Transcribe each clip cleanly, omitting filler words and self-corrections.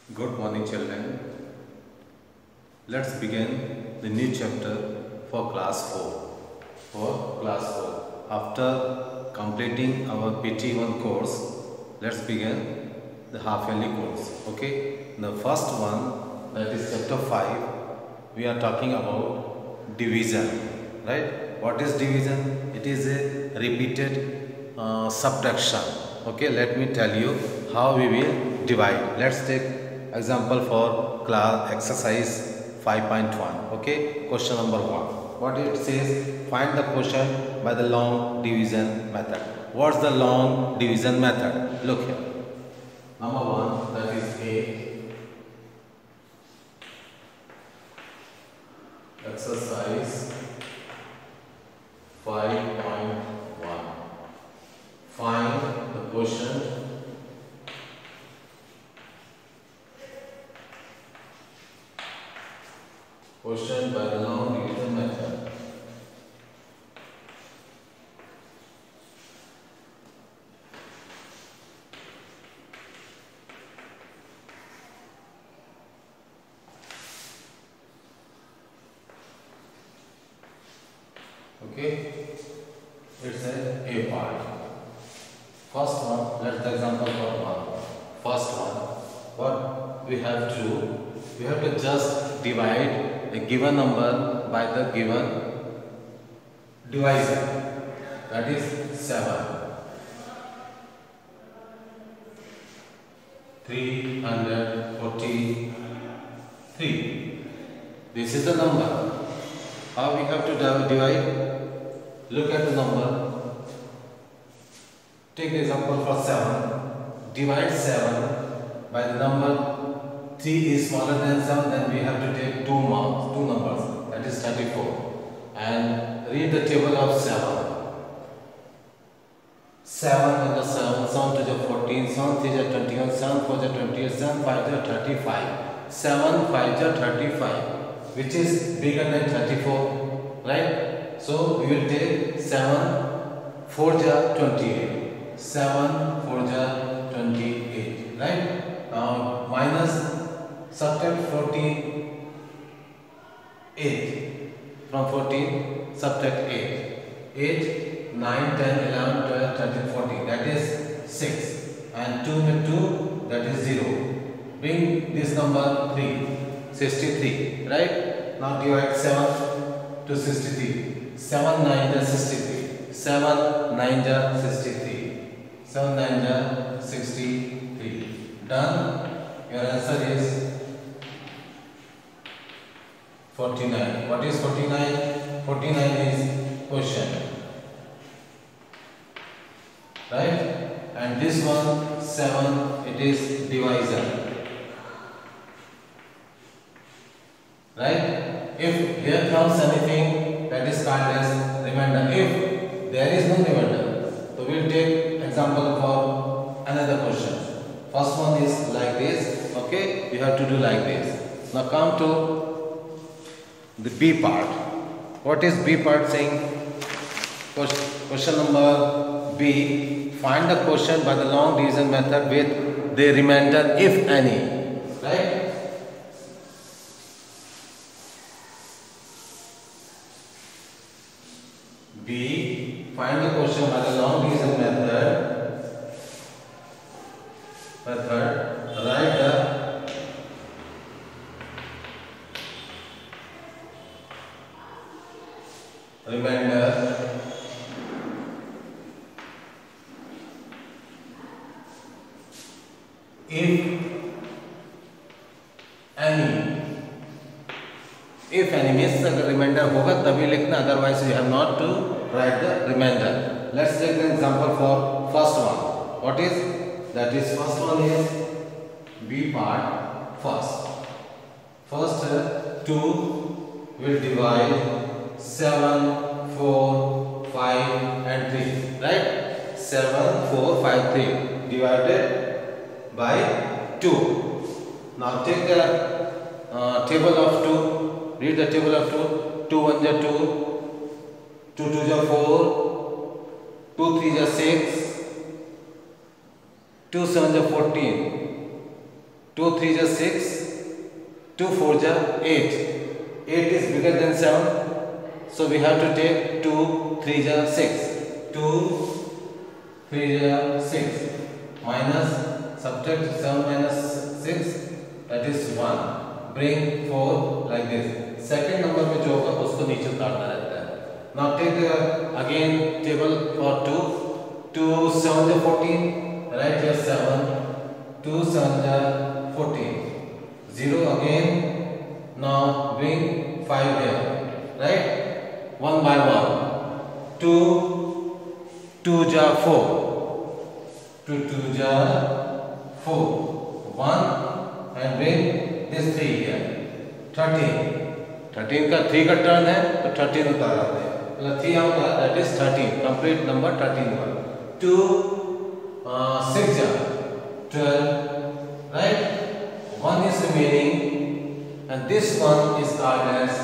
Good morning, children. Let's begin the new chapter for class 4. For class 4. After completing our PT1 course, let's begin the half yearly course. Okay. The first one, that is chapter 5, we are talking about division. Right? What is division? It is a repeated subtraction. Okay. Let me tell you how we will divide. Let's take example for class exercise 5.1. Okay, question number 1. What it says? Find the quotient by the long division method. What's the long division method? Look here. Number 1, that is 8. Exercise 5.1. Find the quotient by the long division method. Okay, it's a part. First one, let's the example for one. First one, what we have to do? We have to just divide the given number by the given divisor, that is 7. 343. This is the number. How we have to divide? Look at the number. Take the example for 7. Divide 7 by the number 3 is smaller than 7, then we have to take two numbers, that is 34. And read the table of 7. 7 and the 7, 7 to the 14, 7 3 is 21, 7 4 is 28, 7 5 is 35. 7 5 is 35, which is bigger than 34, right? So we will take 7 4 is 28. 7 4 is 28, right? Now minus. Subtract 14, 8. From 14, subtract 8. 8, 9, 10, 11, 12, 13, 14. That is 6. And 2 with 2, that is 0. Bring this number 3, 63. Right? Now divide 7 to 63. 7 9 is 63. 7 9 is 63. 7 9 is 63. Done. Your answer is 49. What is 49? 49 is quotient. Right? And this one, 7, it is divisor. Right? If here comes anything, that is called as remainder. If there is no remainder, so we will take example for another question. First one is like this. Okay? You have to do like this. Now come to the B part. What is B part saying? Question number B. Find the quotient by the long division method with the remainder, if any. Right? B. Find the quotient by the long division method. Write the remainder if any means अगर remainder होगा तभी लिखना, otherwise you have not to write the remainder. Let's take the example for first one. What is that? Is first one is B part first. First 2 will divide 7, 4, 5 and 3. Right? 7, 4, 5, 3 divided by 2. Now take the table of 2. Read the table of 2. 2 1 is 2. 2 2 is 4. 2 3 is 6. 2 7 is 14. 2 3 is 6, 2 4 is 8. 8 is bigger than 7, so we have to take 2 3 is 6. 2 3 is 6 minus, subtract 7 minus 6, that is 1. Bring 4 like this. Second number में जो होगा उसको नीचे उतारना रहता है. Now take again table for 2. 2 7 is 14. Write here 7. 2 7 is 14. 0 again. Now bring 5 here. Right? 1 by 1. 2 2 is 4. 2 2 is 4. 1 and bring this 3 here. 13. 13 का 3 का टर्न है तो 13 उतार आते हैं. मतलब 3 यहाँ होता है, that is 13. Complete number 13 हुआ. 2 6 is 12. Right? 1 is remaining and this one is called as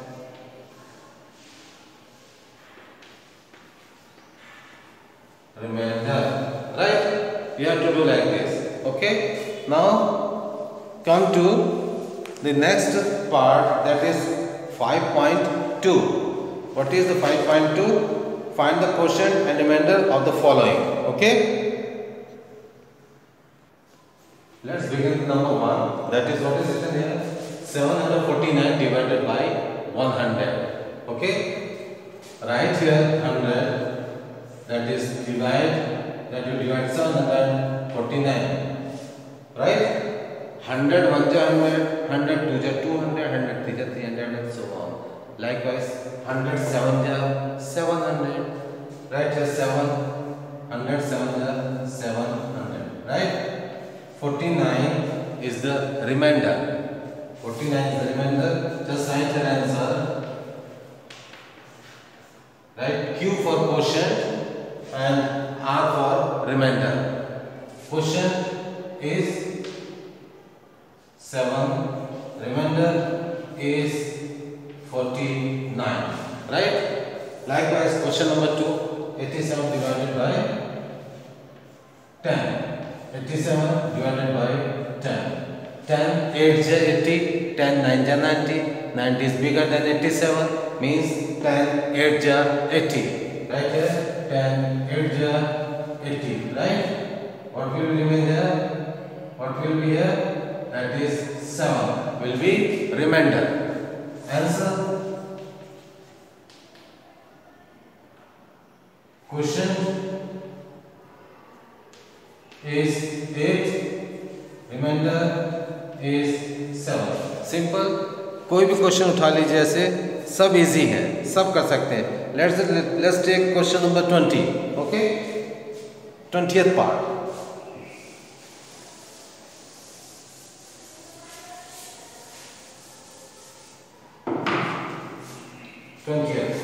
remainder. Right? You have to do like this. Okay? Now come to the next part, that is 5.2. What is the 5.2? Find the quotient and remainder of the following. Okay? Let's begin with number 1. That is what is written here. 749 divided by 100. Okay? Write here 100. That is divide. That will divide 749. Right? 100 1 is 100, 100 2 is 200, 100 3 is 300 and so on. Likewise 107 is 700. Right here 7. 107 is 700. Right? 49 is the remainder. 49 is the remainder. Just write your answer. Right? Q for quotient and R for remainder. Quotient is 7, remainder is 49. Right? Likewise, question number 2, 87 divided by 10. 87 divided by 10. 10 8 is 80, 10 9 is 90. 90 is bigger than 87, means 10 8 is 80. Right here, 10 8 is 80. Right? What will remain here? What will be here? That is 7 will be remainder. Answer. Quotient is 8, remainder is 7. Simple. कोई भी question उठा लीजिए, ऐसे सब easy है, सब कर सकते हैं. Let's take question number 20. Okay? 20th part. 20th.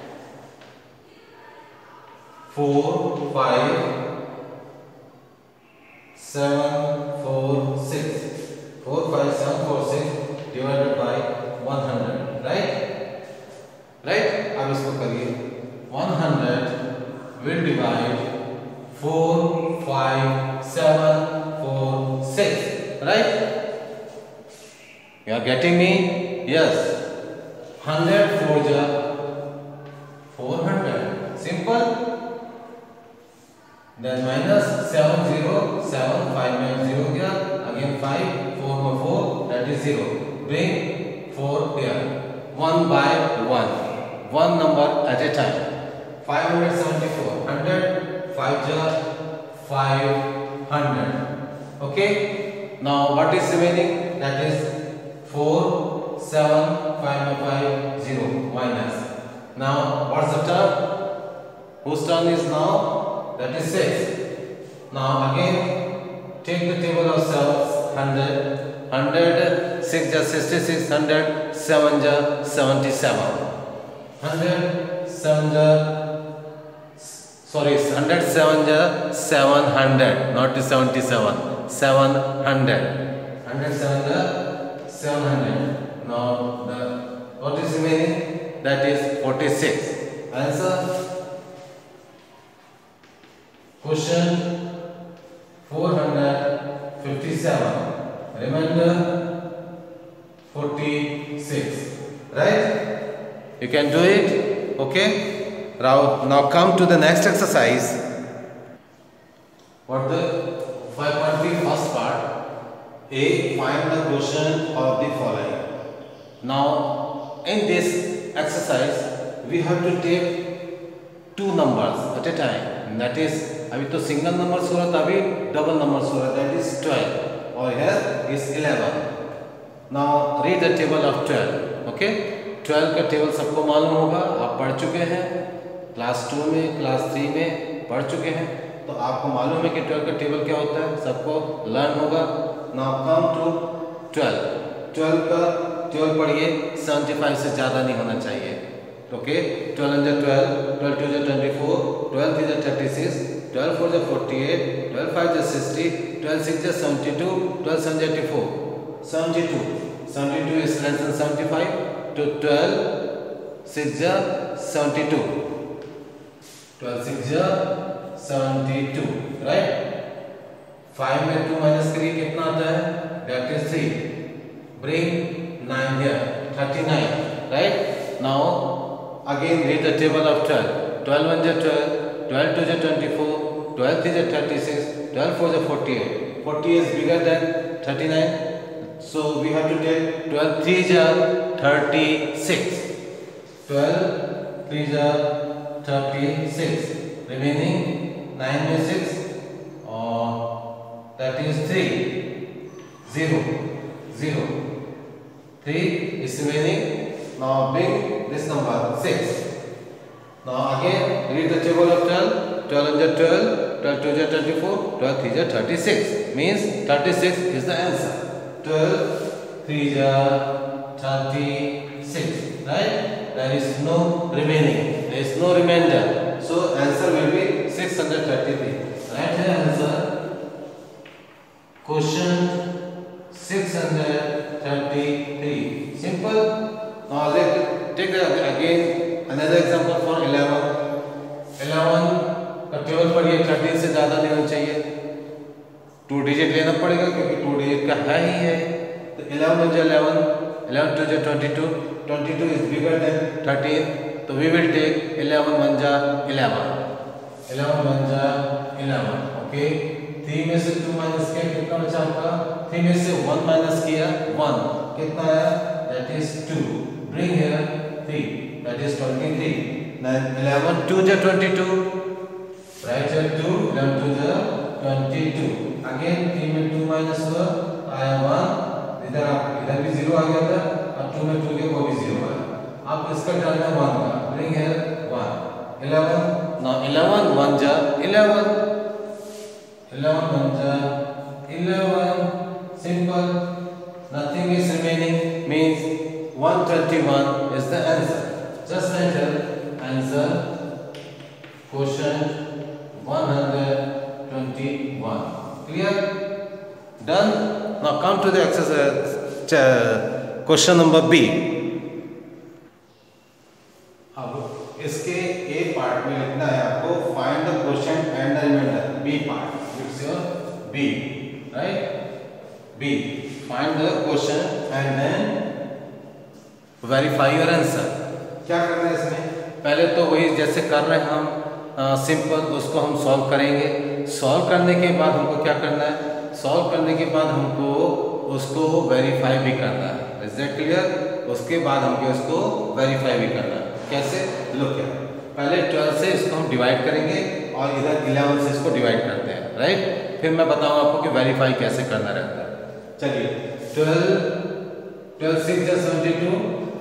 4 5 7 4 6. 4 5 7 4 6 divided by 100. Right? Right? अब इसको करिए. 100 will divide 4 5 7 4 6. Right? You are getting me? Yes. 100 4 is 400. Simple. Then minus 7 0 7 5 minus 0 here. Again 5 4 by 4, that is 0. Bring 4 here. 1 by 1. One number at a time. 574. 100 5 is 500. Okay. Now what is remaining? That is 4 7 5 by 5 0 minus. Now what's the term? Whose turn is now? That is 6. Now again take the table of cells. 100 100 6 is 66, 100 7 is 77. 100 7 is, sorry, 107 is 700, not 77. 700. 107 is 700. Now what is remaining? That is 46. Answer. Question 457. 46. Right? You can do it. Okay? Now come to the next exercise. What the 5.3 first part? A. Find the quotient of the following. Now in this exercise we have to take two numbers at a time. That is, अभी तो single number हो रहा था, अभी double number हो रहा है. That is 12 और here is 11. Now read the table of 12. Okay? 12 का टेबल सबको मालूम होगा, आप पढ़ चुके हैं क्लास 2 में, क्लास 3 में पढ़ चुके हैं, तो आपको मालूम है कि 12 का टेबल क्या होता है, सबको लर्न होगा. Now come to 12. 12 का टेबल पढ़िए, 75 से ज़्यादा नहीं होना चाहिए. Okay? 12 × 12, 12 2 × 24, 12 3 × 36, 12 4 × 48, 12 5 × 60, 12 6 × 72, 12 7 × 84. 72 is less than 75, to 12 6 × 72. 12 6 × 72. Right? 5 में 2 माइनस करिए, कितना आता है? That is 3. Bring 9 here. 39. Right? Now again read the table of 12. 12 1 × 12, 12 2 × 24, 12 3 × 36, 12 4 × 48. 40 is bigger than 39. So we have to take 12 3 × 36. 12 3 × 36. Remaining 9 में 6 और that is 3. 0 0. 3 is remaining. Now bring this number 6. Now again read the table of 12. 12 × 12, 12 2 × 24, 12 3 × 36. Means 36 is the answer. 12 3 × 36. Right? There is no remaining. There is no remainder. So answer will be 633. Right here answer. Question 633. Simple. Now let's take again another example for 11. 11 का table पढ़िए, 13 से ज़्यादा नहीं होना चाहिए. 2 digit लेना पड़ेगा क्योंकि 2 डिजिट का है ही है. तो 11 × 11, 11 2 × 22, 22 is bigger than 13. तो we will take 11 1 × 11. 11 1 × 11. ओके? 3 में से 2 माइनस किया, कितना बचा आपका? 3 में से 1 माइनस किया, 1. कितना आया? That is 2. Bring here 3. That is 23. Then 11 2 × 22. Right here 2. 11 2 × 22. Again 3 में 2 माइनस हुआ, आया 1. इधर भी 0 आ गया था, अब 2 में 2 के वो भी 0 आया. अब इसका डालना 1 का. Bring here 1. 11. Now 11 1 × 11. 11 1 × 11. Simple. Nothing is remaining. Means 121 is the answer. Just enter answer. Quotient 121. Clear? Done? Now come to the exercise. Question number B. अब इसके A पार्ट में लिखना है आपको find the quotient and the remainder. B part. It's your B. Right? B. Find the quotient and then verify your answer. क्या करना है इसमें? पहले तो वही जैसे कर रहे हैं हम सिंपल, उसको हम सॉल्व करेंगे. सॉल्व करने के बाद हमको क्या करना है? सॉल्व करने के बाद हमको उसको वेरीफाई भी करना है. Is that clear? उसके बाद हमको इसको वेरीफाई भी करना है. कैसे? लोग क्या, पहले 12 से इसको हम डिवाइड करेंगे और इधर 11 से इसको डिवाइड करते हैं. राइट? फिर मैं बताऊंगा आपको कि वेरीफाई कैसे करना रहता है. चलिए 12 6 × 72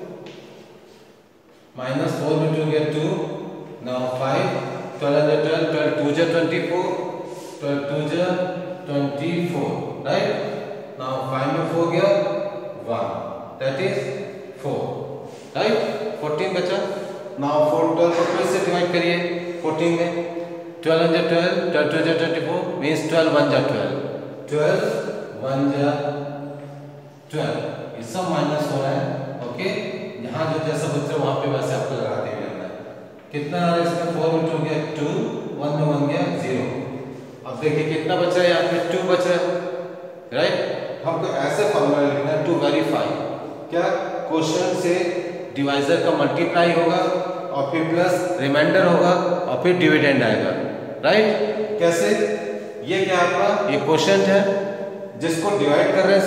minus 4 में 2 गया 2. Now 5. 12 × 12, 12 2 × 24, 12 2 × 24. Right? Now 5 में 4 गया 1. That is 4. Right? 14 बचा. Now 4 12 को फिर से डिवाइड करिए 14 में. 12 × 12, 12 2 × 24 means 12 1 × 12. 12 1 × 12. ये सब माइनस हो रहा है. ओके? यहाँ जो जैसा बच्चा वहाँ पे वैसे आपको लगाते हुए रहना है. कितना आ रहा है इसमें? 4 में 2 गया 2, 1 में 1 गया 0. अब देखिए कितना बचा है, यहाँ पे 2 बचा है. राइट? हमको ऐसे फॉर्मूला लिखना है टू वेरीफाई. क्या क्वोशिएंट से डिवाइजर का मल्टीप्लाई होगा और फिर प्लस रिमाइंडर होगा और फिर डिविडेंड आएगा, राइट। कैसे? ये क्या आपका ये क्वोशिएंट है जिसको डिवाइड कर रहे हैं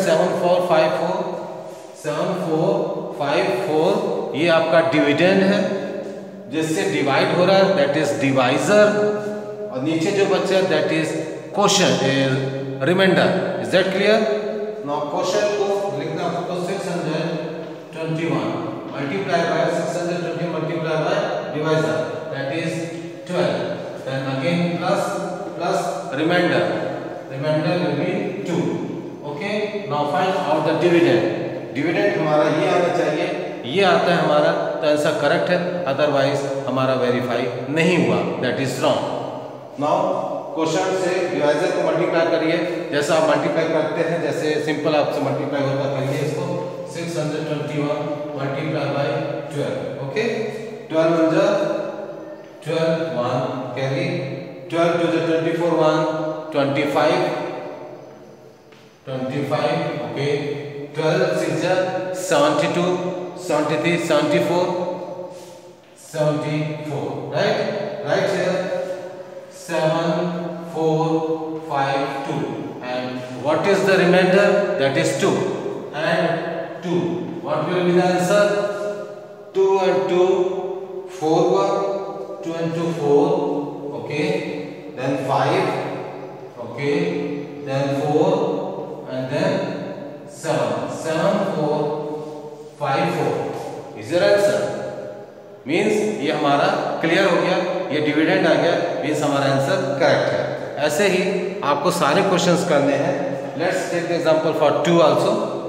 7454, ये आपका डिविडेंड है जिससे डिवाइड हो रहा है, दैट इज डिवाइजर, और नीचे जो बचा that is quotient remainder. Is that clear? Now quotient को लिखना आपको 621 multiply by 620 multiply by divisor, that is 12, then again plus remainder will be 2. Okay, now find out the dividend. Dividend हमारा ये आना चाहिए, ये आता है हमारा, तो आंसर करेक्ट है, अदरवाइज हमारा वेरीफाई नहीं हुआ, that is wrong. Now quotient से डिवाइजर को मल्टीप्लाई करिए, जैसा आप मल्टीप्लाई करते हैं, जैसे सिंपल आपसे मल्टीप्लाई होता करिए इसको 621 multiply by 12। Okay, 12 1 carry, 12 to the 24 1 25, okay, 12 6 72, 73 74, right here 7452, and what is the remainder? That is 2 and 2. What will be the answer? 2 and 2 4 2 and 2 4, okay, then 5, okay, then 4 and then 7 4 5 4 is your answer. Means ये हमारा clear हो गया, ये dividend आ गया, means हमारा answer correct है। ऐसे ही आपको सारे क्वेश्चंस करने हैं। Let's take the example for 2 also.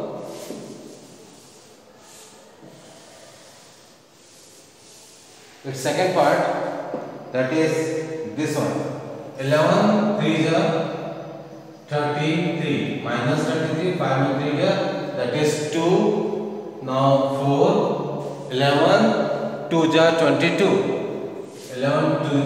Its second part, that is this one, 11 3 33 minus 33, 5 and 3 here, that is 2. Now 4, 11 2 22, 11 2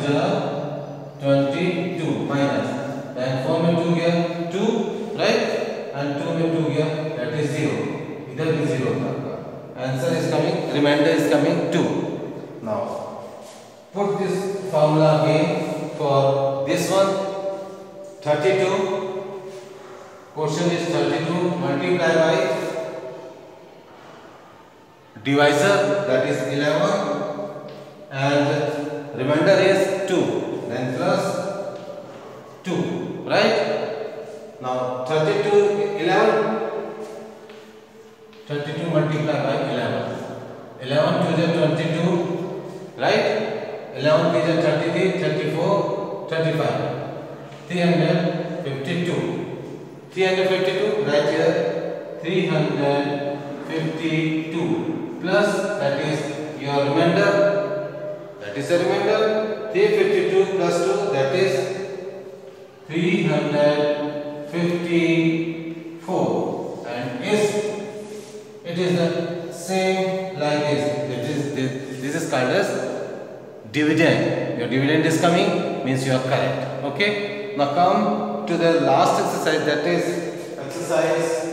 22 minus, then 4 में 2 गया 2, right, and 2 में 2 गया, that is 0, इधर भी 0 था। Answer is coming, remainder is coming 2. Now put this formula again for this one, 32, quotient is 32 multiply by divisor, that is 11, and remainder is 2, then plus 2, right? Now 32 multiply by 11, 11 2 is 22, right? 11 is 33, 34, 35, 352, right here, 352 plus, that is your remainder, that is the remainder, 352 plus 2, that is 354, and it is the same like this is called as dividend. Your dividend is coming, means you are correct. Okay, now come to the last exercise, that is exercise